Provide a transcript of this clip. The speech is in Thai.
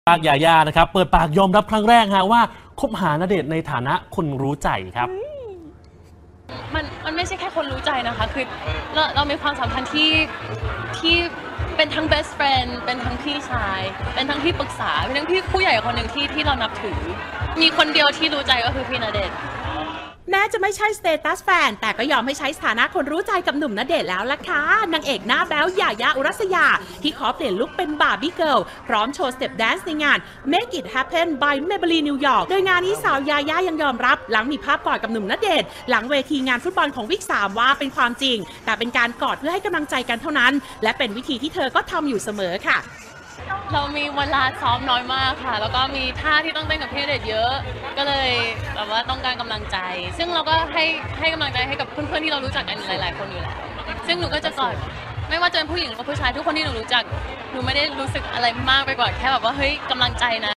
ปากยาย่านะครับเปิดปากยอมรับครั้งแรกฮะว่าคบหาณเดชน์ในฐานะคนรู้ใจครับมันไม่ใช่แค่คนรู้ใจนะคะคือเรามีความสัมพันธ์ที่เป็นทั้ง best friend เป็นทั้งพี่ชายเป็นทั้งที่ปรึกษาเป็นทั้งพี่ผู้ใหญ่คนหนึ่งที่เรานับถือมีคนเดียวที่รู้ใจก็คือพี่ณเดชน์แม้จะไม่ใช่สเตตัสแฟนแต่ก็ยอมให้ใช้สถานะคนรู้ใจกับหนุ่มณเดชน์แล้วล่ะค่ะนางเอกหน้าแบ๊วหย่าย่าอุรัสยาที่ขอเปลี่ยนลุคเป็นบาร์บี้เกิร์ลพร้อมโชว์สเต็ปแดนซ์ในงาน Make It Happen by Maybelline New York โดยงานนี้สาวยาย่ายังยอมรับหลังมีภาพกอดกับหนุ่มณเดชน์หลังเวทีงานฟุตบอลของวิก3ว่าเป็นความจริงแต่เป็นการกอดเพื่อให้กำลังใจกันเท่านั้นและเป็นวิธีที่เธอก็ทำอยู่เสมอค่ะเรามีเวลาซ้อมน้อยมากค่ะแล้วก็มีท่าที่ต้องเต้นกับพี่ณเดชน์เยอะก็เลยแบบว่าต้องการกำลังใจซึ่งเราก็ให้กำลังใจให้กับเพื่อนๆที่เรารู้จักกันหลายๆคนอยู่แล้วซึ่งหนูก็จะกอดไม่ว่าจะเป็นผู้หญิงหรือผู้ชายทุกคนที่หนูรู้จักหนูไม่ได้รู้สึกอะไรมากไปกว่าแค่แบบว่าเฮ้ยกำลังใจนะ